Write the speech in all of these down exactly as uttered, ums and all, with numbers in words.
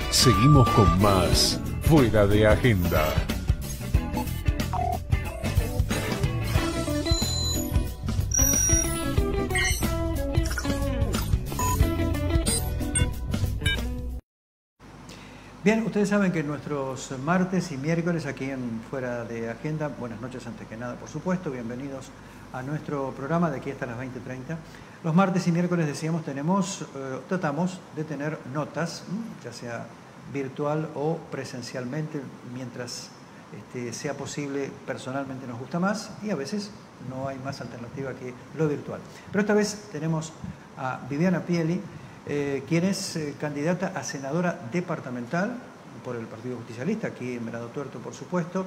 Seguimos con más Fuera de Agenda. Bien, ustedes saben que nuestros martes y miércoles aquí en Fuera de Agenda, buenas noches antes que nada, por supuesto, bienvenidos a nuestro programa de aquí hasta las veinte treinta. Los martes y miércoles, decíamos, tenemos, eh, tratamos de tener notas, ya sea virtual o presencialmente, mientras este, sea posible. Personalmente nos gusta más y a veces no hay más alternativa que lo virtual. Pero esta vez tenemos a Viviana Pieli, Eh, quien es eh, candidata a senadora departamental por el Partido Justicialista, aquí en Venado Tuerto, por supuesto,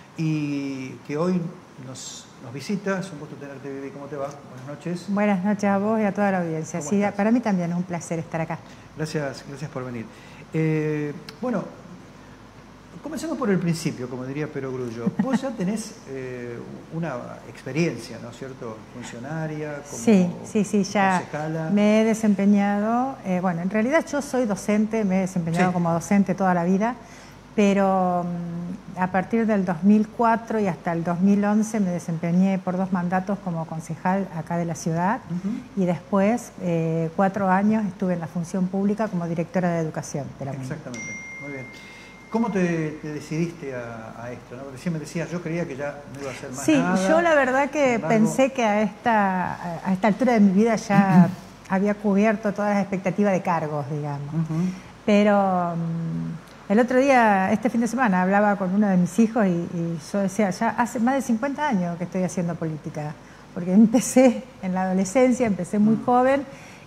y que hoy nos, nos visita. Es un gusto tenerte, Vivi. ¿Cómo te va? Buenas noches. Buenas noches a vos y a toda la audiencia. Sí, estás? para mí también es un placer estar acá. Gracias, gracias por venir. Eh, bueno, comencemos por el principio, como diría Perogrullo. Vos ya tenés eh, una experiencia, ¿no es cierto? Funcionaria, como sí, sí, sí, ya concejala. Me he desempeñado, eh, bueno, en realidad yo soy docente, me he desempeñado sí. como docente toda la vida, pero um, a partir del dos mil cuatro y hasta el dos mil once me desempeñé por dos mandatos como concejal acá de la ciudad, uh-huh. y después eh, cuatro años estuve en la función pública como directora de educación de la Exactamente, muy bien. ¿Cómo te, te decidiste a, a esto, ¿no? Recién me decías, yo creía que ya no iba a ser más sí, nada. Sí, yo la verdad que embargo... pensé que a esta, a esta altura de mi vida ya uh-huh. había cubierto todas las expectativas de cargos, digamos. Uh-huh. Pero um, el otro día, este fin de semana, hablaba con uno de mis hijos y, y yo decía, ya hace más de cincuenta años que estoy haciendo política, porque empecé en la adolescencia, empecé muy uh-huh. joven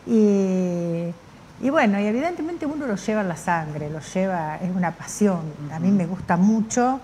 y... Y bueno, y evidentemente uno lo lleva en la sangre, lo lleva, es una pasión, a mí me gusta mucho.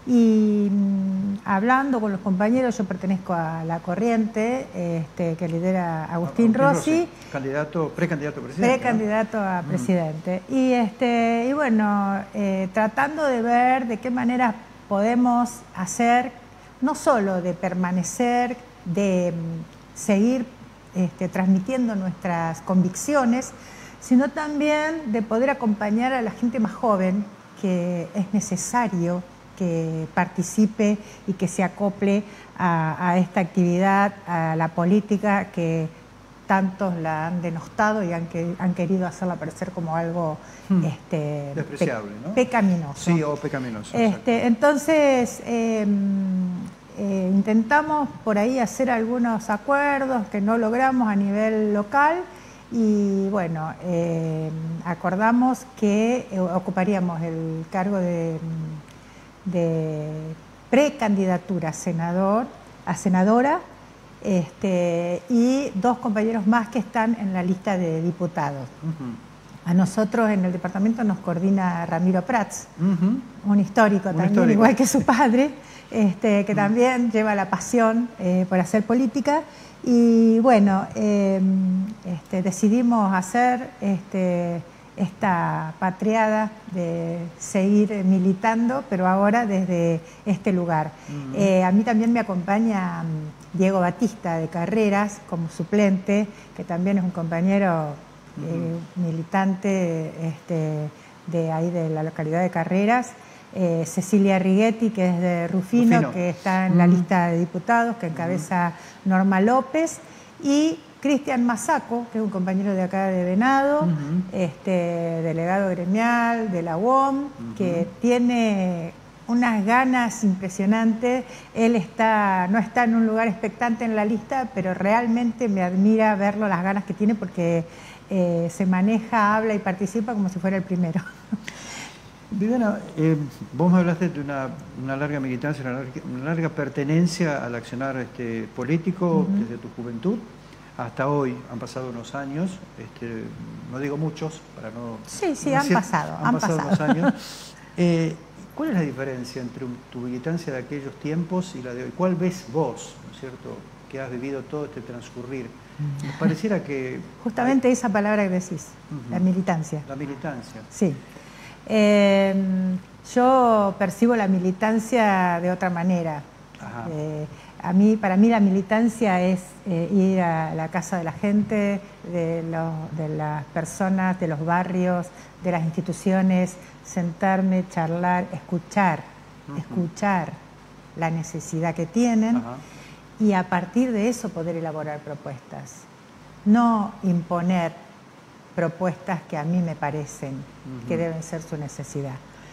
Y mmm, hablando con los compañeros, yo pertenezco a La Corriente, este, que lidera Agustín, Agustín Rossi. Rossi. Candidato, precandidato a presidente. Precandidato ¿no? a presidente. Mm. Y, este, y bueno, eh, tratando de ver de qué manera podemos hacer, no solo de permanecer, de mm, seguir este, transmitiendo nuestras convicciones, sino también de poder acompañar a la gente más joven, que es necesario que participe y que se acople a, a esta actividad, a la política que tantos la han denostado y han, que, han querido hacerla parecer como algo hmm. este, despreciable, pe, ¿no? pecaminoso. Sí, o pecaminoso. Este, entonces, eh, eh, intentamos por ahí hacer algunos acuerdos que no logramos a nivel local. Y bueno, eh, acordamos que eh, ocuparíamos el cargo de, de precandidatura a senador, a senadora, este, y dos compañeros más que están en la lista de diputados. Uh-huh. A nosotros en el departamento nos coordina Ramiro Prats, uh-huh. un histórico un también, histórico. igual que su padre, este, que uh-huh. también lleva la pasión eh, por hacer política. Y bueno, eh, este, decidimos hacer este, esta patriada de seguir militando, pero ahora desde este lugar. Uh-huh. eh, a mí también me acompaña Diego Batista de Carreras como suplente, que también es un compañero uh-huh. eh, militante este, de ahí de la localidad de Carreras. Eh, Cecilia Righetti, que es de Rufino, Rufino. que está en mm. la lista de diputados, que encabeza mm. Norma López, y Cristian Masaco, que es un compañero de acá de Venado, mm-hmm. este, delegado gremial de la U O M, mm-hmm. que tiene unas ganas impresionantes. Él está, no está en un lugar expectante en la lista, pero realmente me admira verlo, las ganas que tiene, porque eh, se maneja, habla y participa como si fuera el primero. Viviana, eh, vos me hablaste de una, una larga militancia, una larga, una larga pertenencia al accionar este, político uh-huh. desde tu juventud hasta hoy. Han pasado unos años, este, no digo muchos, para no... Sí, sí, no han decir, pasado, han, han pasado. pasado. unos años. Eh, ¿Cuál es la diferencia entre tu militancia de aquellos tiempos y la de hoy? ¿Cuál ves vos, ¿no es cierto?, que has vivido todo este transcurrir? Me pareciera que... Justamente hay... esa palabra que decís, uh-huh. la militancia. La militancia. Sí. Eh, yo percibo la militancia de otra manera. Eh, a mí, para mí la militancia es eh, ir a la casa de la gente, de, los, de las personas, de los barrios, de las instituciones, sentarme, charlar, escuchar, uh-huh. escuchar la necesidad que tienen uh-huh. y a partir de eso poder elaborar propuestas. No imponer propuestas que a mí me parecen uh-huh. que deben ser su necesidad.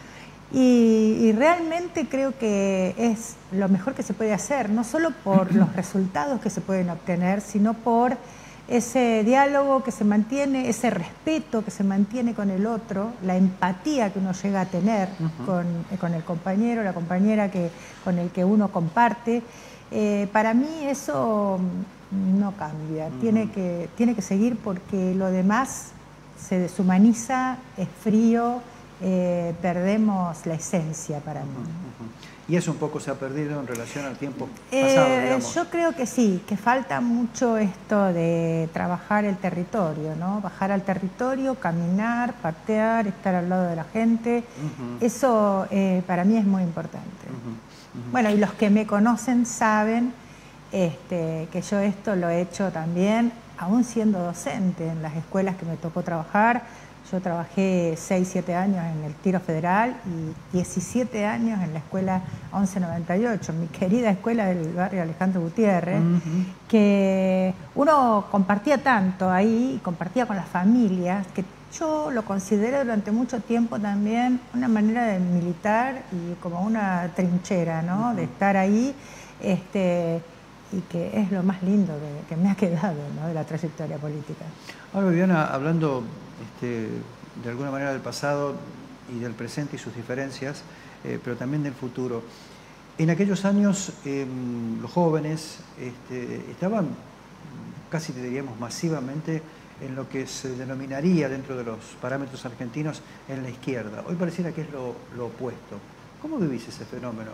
Y, y realmente creo que es lo mejor que se puede hacer, no solo por los resultados que se pueden obtener, sino por ese diálogo que se mantiene, ese respeto que se mantiene con el otro, la empatía que uno llega a tener uh-huh. con, con el compañero, la compañera que, con el que uno comparte. Eh, para mí eso no cambia, uh-huh. tiene que, tiene que seguir porque lo demás se deshumaniza, es frío. Eh, perdemos la esencia para mí. Uh-huh, uh-huh. ¿Y eso un poco se ha perdido en relación al tiempo eh, pasado, digamos? Yo creo que sí, que falta mucho esto de trabajar el territorio, ¿no? Bajar al territorio, caminar, patear, estar al lado de la gente. Uh-huh. Eso eh, para mí es muy importante. Uh-huh, uh-huh. Bueno, y los que me conocen saben este, que yo esto lo he hecho también, aún siendo docente en las escuelas que me tocó trabajar. Yo trabajé seis, siete años en el Tiro Federal y diecisiete años en la escuela once noventa y ocho, mi querida escuela del barrio Alejandro Gutiérrez, uh-huh. que uno compartía tanto ahí, compartía con las familias, que yo lo consideré durante mucho tiempo también una manera de militar y como una trinchera, ¿no? Uh-huh. De estar ahí, este, y que es lo más lindo que, que me ha quedado, ¿no? De la trayectoria política. Ahora, Viviana, hablando este, de alguna manera del pasado y del presente y sus diferencias, eh, pero también del futuro. En aquellos años eh, los jóvenes este, estaban casi, diríamos, masivamente en lo que se denominaría dentro de los parámetros argentinos en la izquierda. Hoy pareciera que es lo, lo opuesto. ¿Cómo vivís ese fenómeno?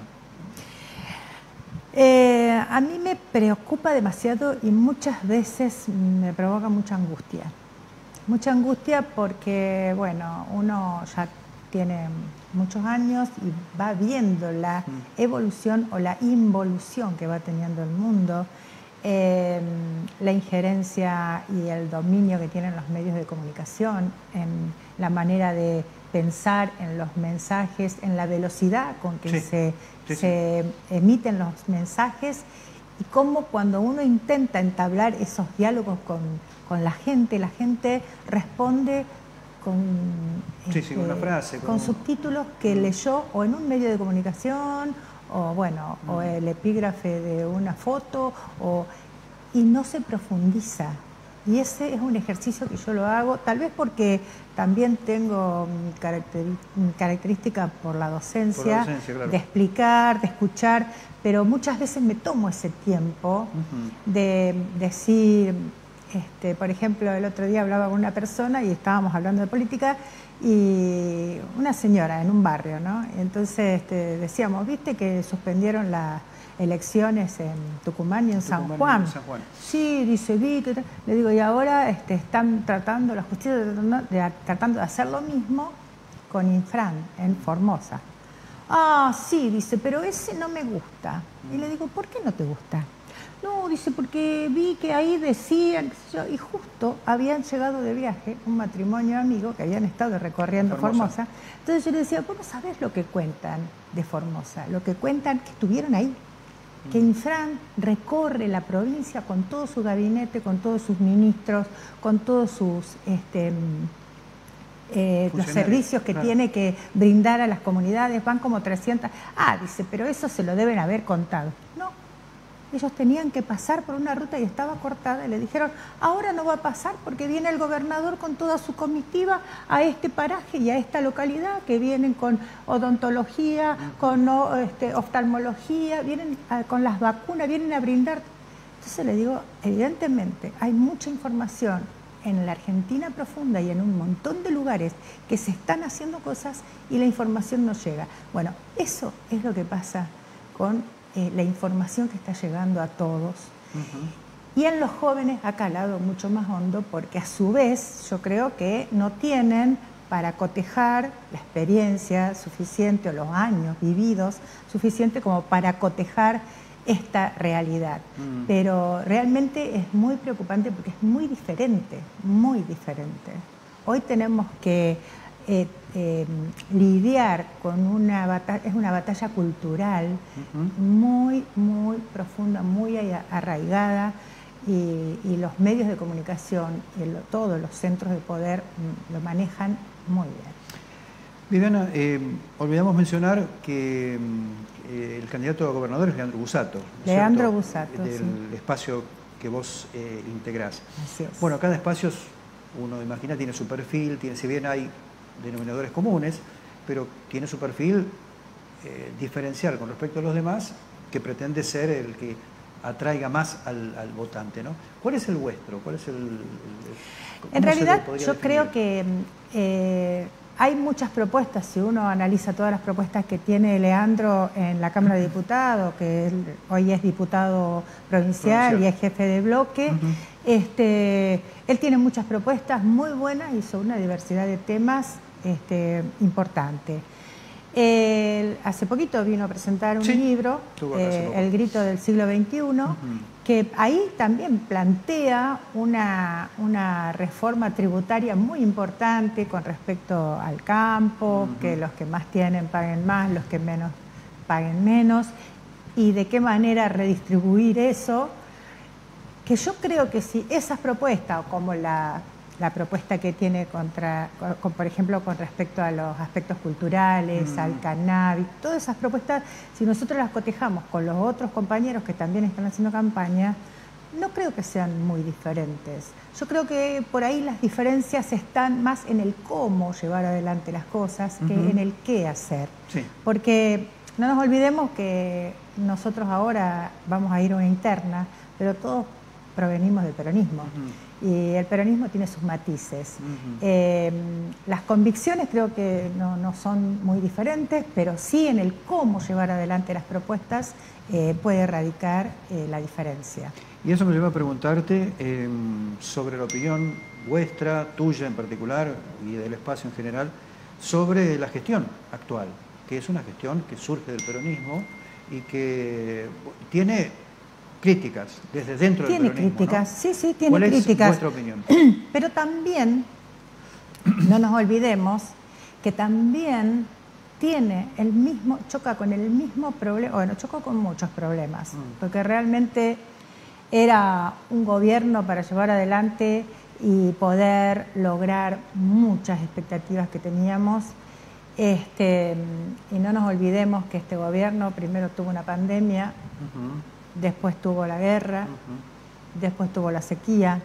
Eh, a mí me preocupa demasiado y muchas veces me provoca mucha angustia. Mucha angustia porque, bueno, uno ya tiene muchos años y va viendo la evolución o la involución que va teniendo el mundo, eh, la injerencia y el dominio que tienen los medios de comunicación en la manera de pensar, en los mensajes, en la velocidad con que sí, se, sí, se sí. emiten los mensajes y cómo cuando uno intenta entablar esos diálogos con, con la gente, la gente responde con, sí, este, sí, una frase, con como... subtítulos que mm. leyó o en un medio de comunicación o, bueno, mm. o el epígrafe de una foto o, y no se profundiza. Y ese es un ejercicio que yo lo hago, tal vez porque también tengo característica por la docencia, por la docencia claro. de explicar, de escuchar, pero muchas veces me tomo ese tiempo uh-huh. de decir, este, por ejemplo, el otro día hablaba con una persona y estábamos hablando de política y una señora en un barrio, ¿no? Entonces este, decíamos, ¿viste que suspendieron la... elecciones en Tucumán y en, San, Tucumán Juan. y en San Juan. Sí, dice, vi que... Le digo, y ahora este, están tratando, la justicia tratando de, tratando de hacer lo mismo con Infran, en Formosa. Ah, sí, dice, pero ese no me gusta. Y le digo, ¿por qué no te gusta? No, dice, porque vi que ahí decían, qué sé yo, y justo habían llegado de viaje un matrimonio amigo que habían estado recorriendo Formosa. Formosa. Entonces yo le decía, vos no sabés lo que cuentan de Formosa, lo que cuentan que estuvieron ahí. Que Infran recorre la provincia con todo su gabinete, con todos sus ministros, con todos sus este, eh, los servicios que claro. tiene que brindar a las comunidades, van como trescientas. Ah, dice, pero eso se lo deben haber contado. No, ellos tenían que pasar por una ruta y estaba cortada. Y le dijeron, ahora no va a pasar porque viene el gobernador con toda su comitiva a este paraje y a esta localidad, que vienen con odontología, con este, oftalmología, vienen a, con las vacunas, vienen a brindar. Entonces le digo, evidentemente hay mucha información en la Argentina profunda y en un montón de lugares que se están haciendo cosas y la información no llega. Bueno, eso es lo que pasa con eh, la información que está llegando a todos. Uh-huh. Y en los jóvenes ha calado mucho más hondo porque a su vez yo creo que no tienen para cotejar la experiencia suficiente o los años vividos suficiente como para cotejar esta realidad. Mm. Pero realmente es muy preocupante porque es muy diferente, muy diferente. Hoy tenemos que eh, eh, lidiar con una batalla, es una batalla cultural uh-huh. muy, muy profunda, muy arraigada, y, y los medios de comunicación y el, todos los centros de poder mm, lo manejan muy bien. Viviana, eh, olvidamos mencionar que eh, el candidato a gobernador es Leandro Busato. ¿no Leandro Busato, del sí. espacio que vos eh, integrás. Así es. Bueno, cada espacio, uno imagina, tiene su perfil, tiene, si bien hay denominadores comunes, pero tiene su perfil eh, diferencial con respecto a los demás, que pretende ser el que atraiga más al, al votante, ¿no? ¿Cuál es el vuestro? ¿Cuál es el, el, en realidad, yo definir? creo que eh, hay muchas propuestas. Si uno analiza todas las propuestas que tiene Leandro en la Cámara de Diputados, que él, hoy es diputado provincial, provincial y es jefe de bloque, uh-huh. este, él tiene muchas propuestas muy buenas y sobre una diversidad de temas este, importante. Eh, hace poquito vino a presentar un sí, libro, eh, El grito del siglo veintiuno, uh-huh. que ahí también plantea una, una reforma tributaria muy importante con respecto al campo, uh-huh. que los que más tienen paguen más, los que menos paguen menos, y de qué manera redistribuir eso, que yo creo que si esas propuestas, como la... la propuesta que tiene contra, con, por ejemplo, con respecto a los aspectos culturales, mm. al cannabis, todas esas propuestas, si nosotros las cotejamos con los otros compañeros que también están haciendo campaña, no creo que sean muy diferentes. Yo creo que por ahí las diferencias están más en el cómo llevar adelante las cosas que uh-huh. en el qué hacer. Sí. Porque no nos olvidemos que nosotros ahora vamos a ir a una interna, pero todos provenimos del peronismo. Uh-huh. Y el peronismo tiene sus matices. Uh-huh. eh, las convicciones creo que no, no son muy diferentes, pero sí en el cómo llevar adelante las propuestas eh, puede radicar eh, la diferencia. Y eso me lleva a preguntarte eh, sobre la opinión vuestra, tuya en particular, y del espacio en general, sobre la gestión actual, que es una gestión que surge del peronismo y que tiene críticas desde dentro tiene del peronismo. Tiene críticas, ¿no? sí, sí, tiene ¿Cuál críticas. ¿Cuál es vuestra opinión? Pero también, no nos olvidemos, que también tiene el mismo, choca con el mismo problema, bueno, chocó con muchos problemas, mm. porque realmente era un gobierno para llevar adelante y poder lograr muchas expectativas que teníamos. Este, y no nos olvidemos que este gobierno primero tuvo una pandemia, uh-huh. después tuvo la guerra, uh-huh. después tuvo la sequía.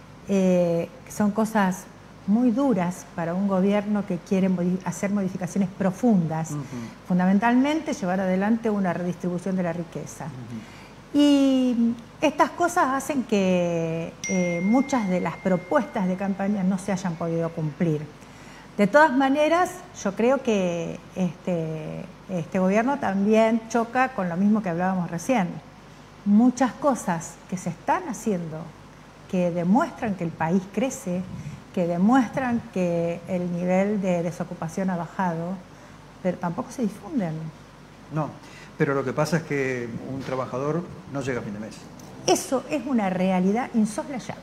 Eh, son cosas muy duras para un gobierno que quiere modi- hacer modificaciones profundas, uh-huh. fundamentalmente llevar adelante una redistribución de la riqueza. Uh-huh. Y estas cosas hacen que eh, muchas de las propuestas de campaña no se hayan podido cumplir. De todas maneras, yo creo que este, este gobierno también choca con lo mismo que hablábamos recién. Muchas cosas que se están haciendo que demuestran que el país crece, que demuestran que el nivel de desocupación ha bajado, pero tampoco se difunden. No, pero lo que pasa es que un trabajador no llega a fin de mes. Eso es una realidad insoslayable.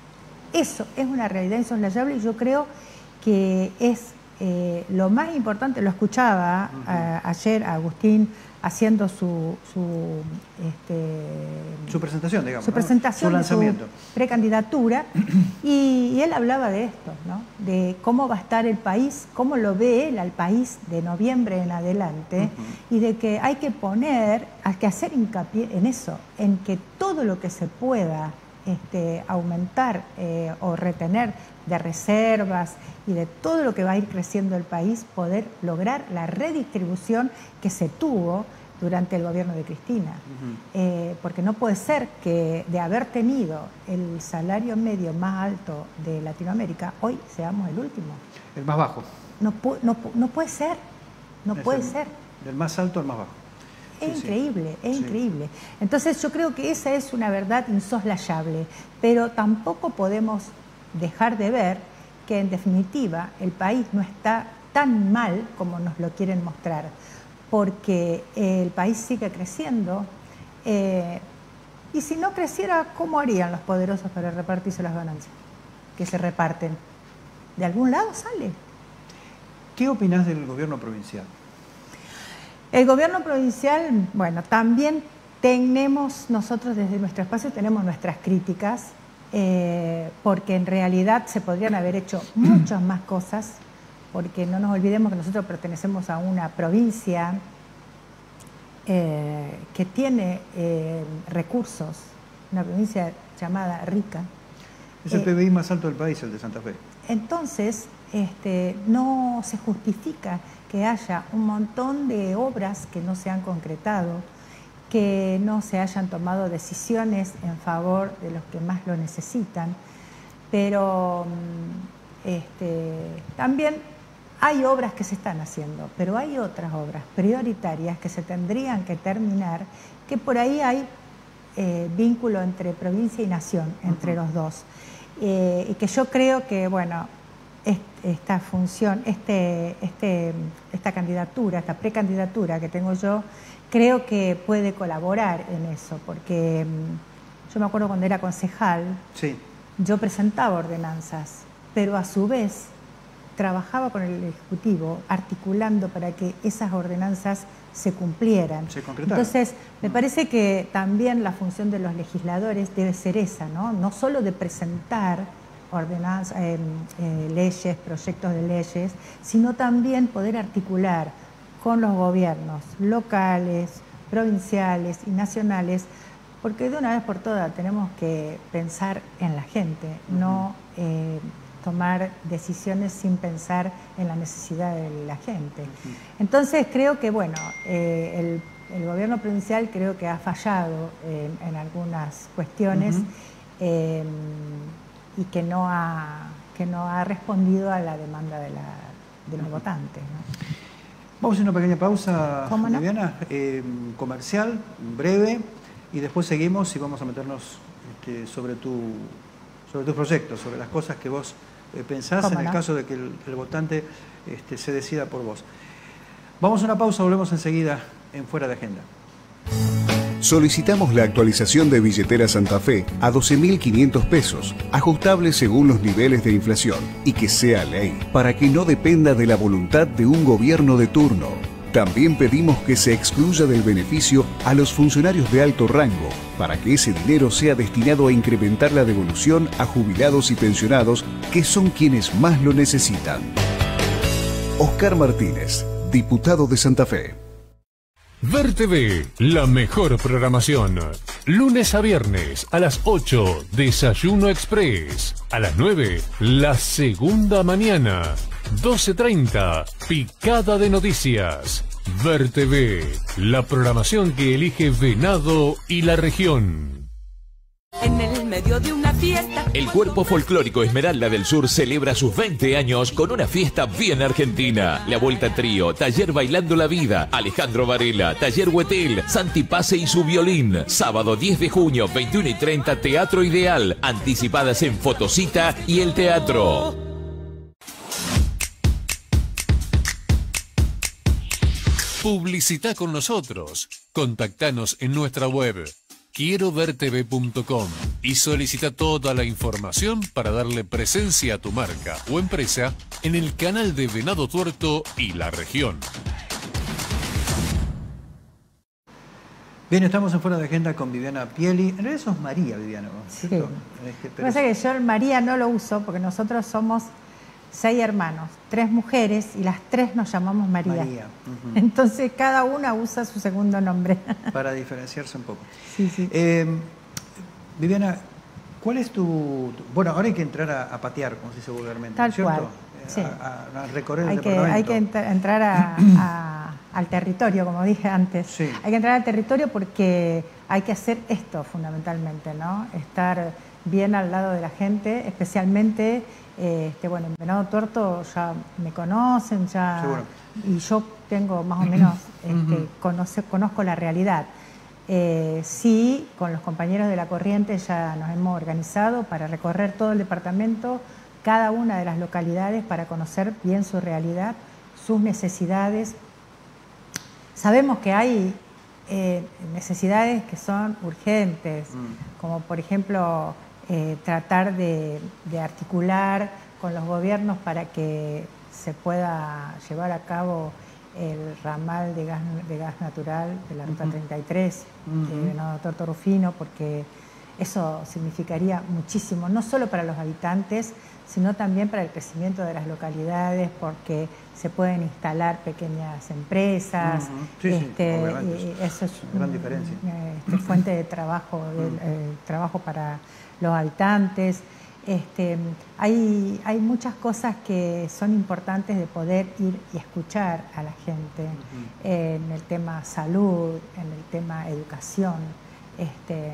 Eso es una realidad insoslayable y yo creo que es eh, lo más importante. Lo escuchaba uh-huh. a, ayer a Agustín haciendo su su, este, su presentación, digamos, su ¿no? presentación, su lanzamiento, su precandidatura, y, y él hablaba de esto, ¿no? De cómo va a estar el país, cómo lo ve él al país de noviembre en adelante, uh-huh. y de que hay que poner, hay que hacer hincapié en eso, en que todo lo que se pueda este, aumentar eh, o retener de reservas y de todo lo que va a ir creciendo el país, poder lograr la redistribución que se tuvo durante el gobierno de Cristina. Uh-huh. eh, porque no puede ser que de haber tenido el salario medio más alto de Latinoamérica, hoy seamos el último. El más bajo. No, pu- no, no puede ser, no es puede el, ser. Del más alto al más bajo. Es sí, increíble, sí. es sí. increíble. Entonces yo creo que esa es una verdad insoslayable, pero tampoco podemos dejar de ver que en definitiva el país no está tan mal como nos lo quieren mostrar, porque el país sigue creciendo, Eh, y si no creciera, ¿cómo harían los poderosos para repartirse las ganancias que se reparten? De algún lado sale. ¿Qué opinás del gobierno provincial? El gobierno provincial, bueno, también tenemos, nosotros desde nuestro espacio tenemos nuestras críticas, eh, porque en realidad se podrían haber hecho muchas más cosas, porque no nos olvidemos que nosotros pertenecemos a una provincia eh, que tiene eh, recursos, una provincia llamada rica. Es el eh, P B I más alto del país, el de Santa Fe. Entonces, este, no se justifica que haya un montón de obras que no se han concretado, que no se hayan tomado decisiones en favor de los que más lo necesitan, pero este, también hay obras que se están haciendo, pero hay otras obras prioritarias que se tendrían que terminar, que por ahí hay eh, vínculo entre provincia y nación, entre uh-huh. los dos, eh, y que yo creo que, bueno, esta función, este, este, esta candidatura, esta precandidatura que tengo yo, creo que puede colaborar en eso, porque yo me acuerdo cuando era concejal, sí. yo presentaba ordenanzas, pero a su vez trabajaba con el Ejecutivo articulando para que esas ordenanzas se cumplieran. Se concretaron. Entonces, me parece que también la función de los legisladores debe ser esa, ¿no? No solo de presentar ordenanzas, eh, eh, leyes, proyectos de leyes, sino también poder articular con los gobiernos locales, provinciales y nacionales, porque de una vez por todas tenemos que pensar en la gente, uh-huh. no eh, tomar decisiones sin pensar en la necesidad de la gente. Uh-huh. Entonces creo que, bueno, eh, el, el gobierno provincial creo que ha fallado en, en algunas cuestiones, uh-huh. eh, y que no ha, que no ha respondido a la demanda de, la, de los votantes, ¿no? Vamos a una pequeña pausa, ¿Cómo no? Viviana, eh, comercial, breve, y después seguimos y vamos a meternos este, sobre, tu, sobre tus proyectos, sobre las cosas que vos eh, pensás en el no? caso de que el, el votante este, se decida por vos. Vamos a una pausa, volvemos enseguida en Fuera de Agenda. Solicitamos la actualización de billetera Santa Fe a doce mil quinientos pesos, ajustable según los niveles de inflación, y que sea ley, para que no dependa de la voluntad de un gobierno de turno. También pedimos que se excluya del beneficio a los funcionarios de alto rango, para que ese dinero sea destinado a incrementar la devolución a jubilados y pensionados, que son quienes más lo necesitan. Oscar Martínez, diputado de Santa Fe. Ver T V, la mejor programación. Lunes a viernes a las ocho, Desayuno Express. A las nueve, La Segunda Mañana. doce treinta, Picada de Noticias. Ver T V, la programación que elige Venado y la región. En el medio de una fiesta. El Cuerpo Folclórico Esmeralda del Sur celebra sus veinte años con una fiesta bien argentina. La Vuelta Trío, Taller Bailando la Vida, Alejandro Varela, Taller Huetel, Santi Pase y su violín. Sábado diez de junio, veintiuno y treinta, Teatro Ideal. Anticipadas en Fotocita y El Teatro. Publicita con nosotros. Contactanos en nuestra web quiero ver t v punto com y solicita toda la información para darle presencia a tu marca o empresa en el canal de Venado Tuerto y la región. Bien, estamos en Fuera de Agenda con Viviana Pieli. En realidad sos María, Viviana, ¿no? Sí. Este, pero... Pasa que yo María no lo uso porque nosotros somos seis hermanos, tres mujeres y las tres nos llamamos María. María. Uh-huh. Entonces cada una usa su segundo nombre. Para diferenciarse un poco. Sí, sí. Eh, Viviana, ¿cuál es tu, tu...? Bueno, ahora hay que entrar a, a patear, como se dice vulgarmente, Tal ¿cierto? cual, sí. A, a, a recorrer hay el que, departamento. Hay que ent entrar a, a, al territorio, como dije antes. Sí. Hay que entrar al territorio porque hay que hacer esto fundamentalmente, ¿no? Estar bien al lado de la gente, especialmente... Este, bueno, en Venado Tuerto ya me conocen, ya Seguro. Y yo tengo más o menos, este, conoce, conozco la realidad. Eh, sí, con los compañeros de la Corriente ya nos hemos organizado para recorrer todo el departamento, cada una de las localidades para conocer bien su realidad, sus necesidades. Sabemos que hay eh, necesidades que son urgentes, Mm. como por ejemplo eh, tratar de, de articular con los gobiernos para que se pueda llevar a cabo el ramal de gas, de gas natural de la Ruta Uh-huh. treinta y tres Uh-huh. de Venado Tuerto Rufino, porque eso significaría muchísimo, no solo para los habitantes, sino también para el crecimiento de las localidades, porque se pueden instalar pequeñas empresas. Uh-huh. Sí, sí, este, obviamente, y eso es una gran un- diferencia. este, fuente de trabajo, de, eh, trabajo para los habitantes. Este, hay, hay muchas cosas que son importantes de poder ir y escuchar a la gente Uh-huh. en el tema salud, en el tema educación. Este,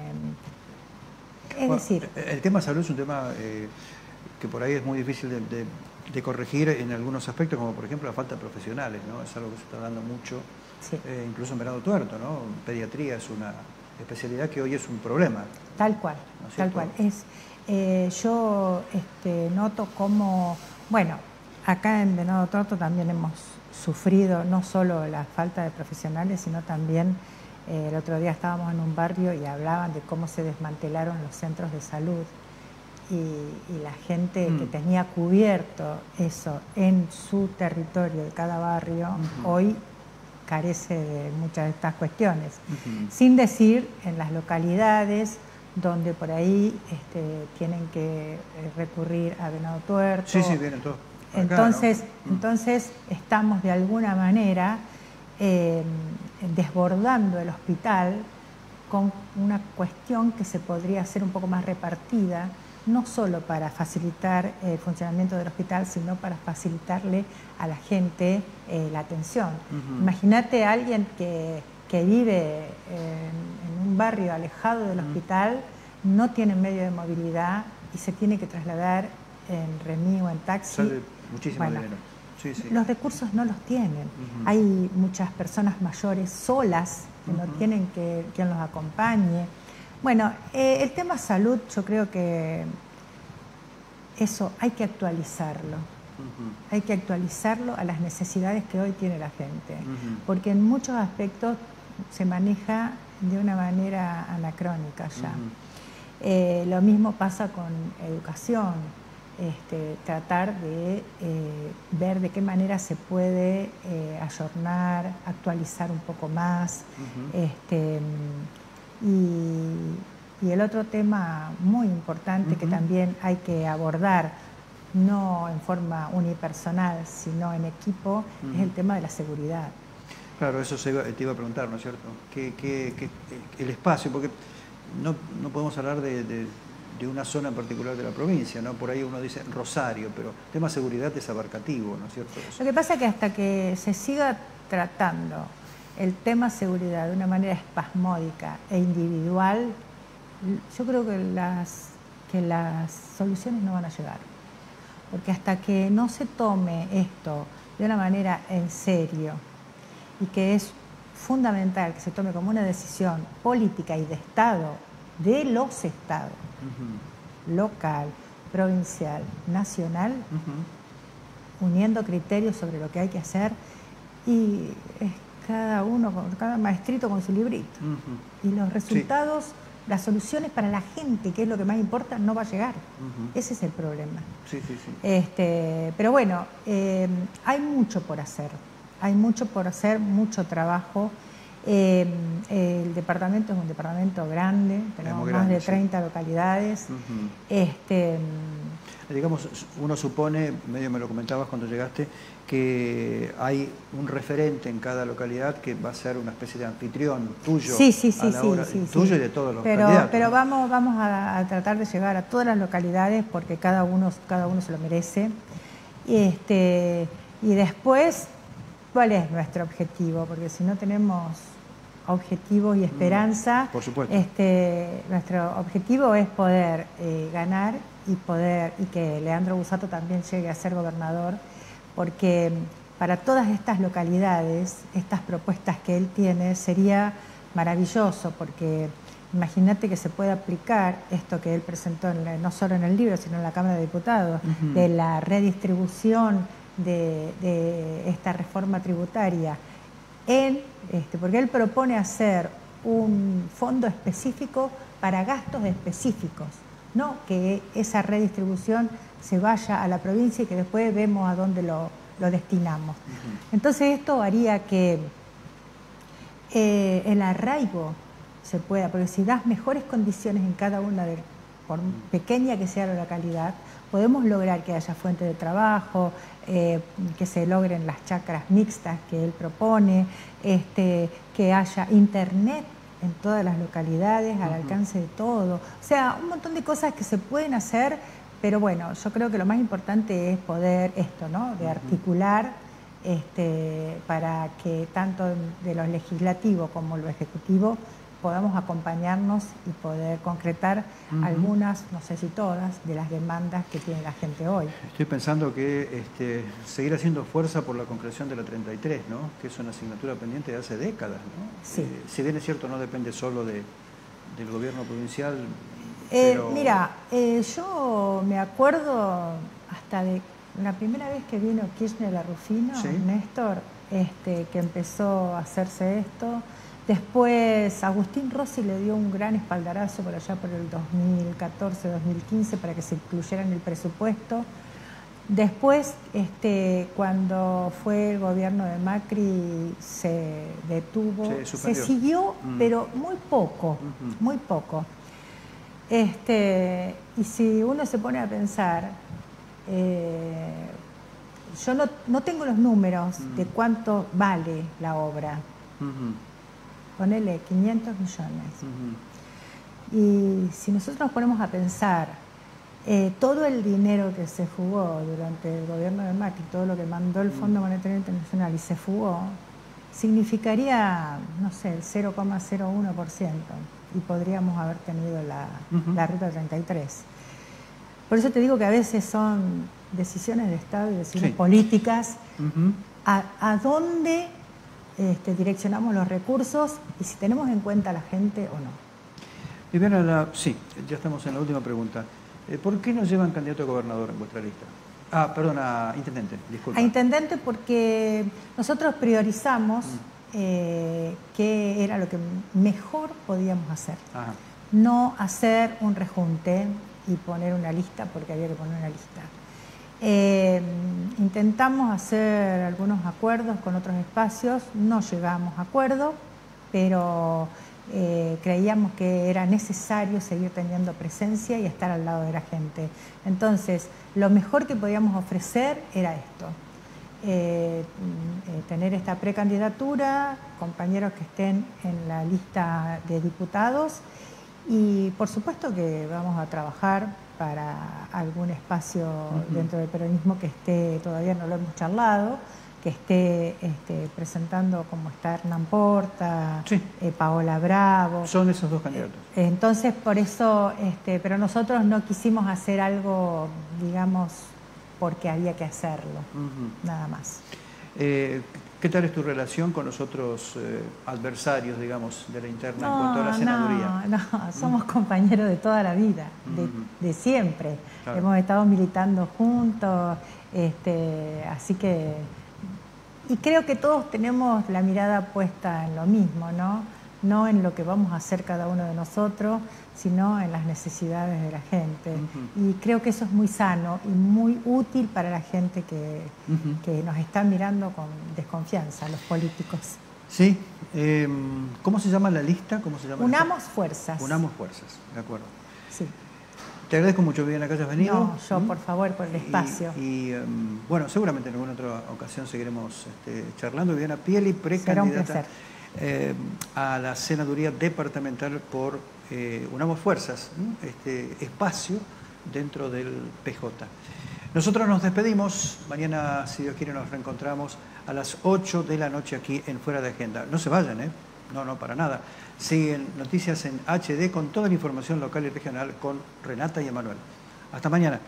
es Bueno, decir, el tema salud es un tema eh, que por ahí es muy difícil de, de- de corregir en algunos aspectos, como por ejemplo la falta de profesionales, ¿no? Es algo que se está dando mucho, sí, eh, incluso en Venado Tuerto, ¿no? Pediatría es una especialidad que hoy es un problema. tal cual, ¿No es tal cierto? cual. Es, eh, yo este, noto cómo, bueno, acá en Venado Tuerto también hemos sufrido no solo la falta de profesionales, sino también eh, el otro día estábamos en un barrio y hablaban de cómo se desmantelaron los centros de salud y, y la gente Mm. que tenía cubierto eso en su territorio de cada barrio, Ujú. hoy carece de muchas de estas cuestiones. Ujú. Sin decir en las localidades donde por ahí este, tienen que eh, recurrir a Venado Tuerto. Sí, sí, vienen todos para acá, Entonces, ¿no? Mm. entonces estamos de alguna manera eh, desbordando el hospital con una cuestión que se podría hacer un poco más repartida, no solo para facilitar el funcionamiento del hospital, sino para facilitarle a la gente eh, la atención. Ujú. Imagínate a alguien que, que vive en, en un barrio alejado del Ujú. hospital, no tiene medio de movilidad y se tiene que trasladar en remis o en taxi. Sale muchísimo Bueno, dinero. Sí, sí. los recursos no los tienen. Ujú. Hay muchas personas mayores solas que no Ujú. tienen que, quien los acompañe. Bueno, eh, el tema salud, yo creo que eso hay que actualizarlo. Ujú. Hay que actualizarlo a las necesidades que hoy tiene la gente. Ujú. Porque en muchos aspectos se maneja de una manera anacrónica ya. Ujú. Eh, lo mismo pasa con educación, este, tratar de eh, ver de qué manera se puede eh, ayornar, actualizar un poco más. Ujú. este, y, y el otro tema muy importante que Ujú. también hay que abordar, no en forma unipersonal, sino en equipo, es Ujú. el tema de la seguridad. Claro, eso se iba- te iba a preguntar, ¿no es cierto? ¿Qué, qué- qué- el espacio, porque no, no podemos hablar de, de- de una zona en particular de la provincia, ¿no? Por ahí uno dice Rosario, pero el tema seguridad es abarcativo, ¿no es cierto? Lo que pasa es que hasta que se siga tratando el tema seguridad de una manera espasmódica e individual, yo creo que las, que las soluciones no van a llegar. Porque hasta que no se tome esto de una manera en serio y que es fundamental que se tome como una decisión política y de Estado, de los estados, Ujú. local, provincial, nacional, Ujú. uniendo criterios sobre lo que hay que hacer y es cada uno, con- cada maestrito con su librito. Ujú. Y los resultados, las soluciones para la gente, que es lo que más importa, no va a llegar. Ujú. Ese es el problema. Sí, sí, sí. Este, pero bueno, eh, hay mucho por hacer, hay mucho por hacer, mucho trabajo. Eh, el departamento es un departamento grande, tenemos muy más grande, de sí. treinta localidades. Ujú. Este, Digamos, uno supone, medio me lo comentabas cuando llegaste, que hay un referente en cada localidad que va a ser una especie de anfitrión tuyo. sí, sí, sí, a la sí, hora- sí, tuyo sí. y de todos los pero, candidatos. Pero ¿no? vamos, vamos a, a tratar de llegar a todas las localidades porque cada uno, cada uno se lo merece. Y, este, y después, ¿cuál es nuestro objetivo? Porque si no tenemos objetivos y esperanza, por supuesto. este, nuestro objetivo es poder eh, ganar y poder y que Leandro Busato también llegue a ser gobernador, porque para todas estas localidades, estas propuestas que él tiene, sería maravilloso, porque imagínate que se puede aplicar esto que él presentó en la- no solo en el libro, sino en la Cámara de Diputados, Ujú. de la redistribución de, de esta reforma tributaria en, este, porque él propone hacer un fondo específico para gastos específicos, no que esa redistribución se vaya a la provincia y que después vemos a dónde lo, lo destinamos. Uh-huh. Entonces esto haría que eh, el arraigo se pueda, porque si das mejores condiciones en cada una de, por pequeña que sea la localidad, podemos lograr que haya fuente de trabajo, eh, que se logren las chacras mixtas que él propone, este, que haya internet en todas las localidades, al uh-huh. alcance de todo. O sea, un montón de cosas que se pueden hacer, pero bueno, yo creo que lo más importante es poder esto, ¿no? De articular este, para que tanto de lo legislativo como lo ejecutivo podamos acompañarnos y poder concretar uh-huh. algunas, no sé si todas, de las demandas que tiene la gente hoy. Estoy pensando que este, seguir haciendo fuerza por la concreción de la treinta y tres, ¿no? Que es una asignatura pendiente de hace décadas, ¿no? Sí. Eh, si bien es cierto, no depende solo de, del gobierno provincial. Eh, pero... Mira, eh, yo me acuerdo hasta de la primera vez que vino Kirchner a Rufino, ¿sí? Néstor, este, que empezó a hacerse esto. Después Agustín Rossi le dio un gran espaldarazo por allá por el dos mil catorce, dos mil quince para que se incluyera en el presupuesto. Después, este, cuando fue el gobierno de Macri, se detuvo, se, se siguió, mm. pero muy poco, uh-huh. muy poco. Este, y si uno se pone a pensar, eh, yo no, no tengo los números uh-huh. de cuánto vale la obra. Uh-huh. Ponele quinientos millones. Uh-huh. Y si nosotros nos ponemos a pensar eh, todo el dinero que se fugó durante el gobierno de Macri, todo lo que mandó el Fondo Monetario Internacional y se fugó, significaría, no sé, el cero coma cero uno por ciento y podríamos haber tenido la, uh-huh. la Ruta treinta y tres. Por eso te digo que a veces son decisiones de Estado y decisiones sí. políticas. Uh-huh. a, a dónde Este, direccionamos los recursos y si tenemos en cuenta a la gente o no. Viviana, la, sí, ya estamos en la última pregunta. Eh, ¿Por qué no llevan candidato a gobernador en vuestra lista? Ah, perdón, a intendente, disculpa. A intendente porque nosotros priorizamos mm. eh, qué era lo que mejor podíamos hacer. Ajá. No hacer un rejunte y poner una lista porque había que poner una lista. Eh, intentamos hacer algunos acuerdos con otros espacios, no llegamos a acuerdo, pero eh, creíamos que era necesario seguir teniendo presencia y estar al lado de la gente. Entonces, lo mejor que podíamos ofrecer era esto, eh, eh, tener esta precandidatura, compañeros que estén en la lista de diputados y por supuesto que vamos a trabajar para algún espacio uh-huh. dentro del peronismo que esté, todavía no lo hemos charlado, que esté este, presentando como está Hernán Porta, sí. eh, Paola Bravo. Son esos dos candidatos. Eh, entonces, por eso, este, pero nosotros no quisimos hacer algo, digamos, porque había que hacerlo, uh-huh. nada más. Eh, ¿Qué tal es tu relación con los otros eh, adversarios, digamos, de la interna no, en cuanto a la senaduría? No, no, somos uh-huh. compañeros de toda la vida, de, uh-huh. de siempre. Claro. Hemos estado militando juntos, este, así que... Y creo que todos tenemos la mirada puesta en lo mismo, ¿no? No en lo que vamos a hacer cada uno de nosotros, sino en las necesidades de la gente. Uh-huh. Y creo que eso es muy sano y muy útil para la gente que, uh-huh. que nos está mirando con desconfianza, los políticos. Sí. Eh, ¿Cómo se llama la lista? ¿Cómo se llama Unamos la fuerzas. Unamos fuerzas, de acuerdo. Sí. Te agradezco mucho, Viviana, que hayas venido. No, yo, ¿Mm? por favor, por el espacio. Y, y um, bueno, seguramente en alguna otra ocasión seguiremos este, charlando. Viviana Pieli, precandidata eh, a la senaduría departamental por eh, Unamos Fuerzas, ¿no? Este espacio dentro del P J. Nosotros nos despedimos. Mañana, si Dios quiere, nos reencontramos a las ocho de la noche aquí en Fuera de Agenda. No se vayan, ¿eh? No, no, para nada. Siguen noticias en H D con toda la información local y regional con Renata y Emanuel. Hasta mañana.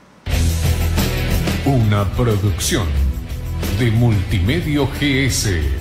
Una producción de Multimedio G S.